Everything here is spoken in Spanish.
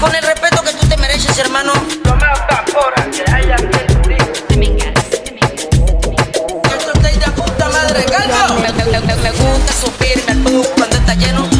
con el respeto que tú te mereces, hermano. Lo más tapora que haya en el esto está de puta madre, gallo. Me gusta subirme al bus cuando está lleno.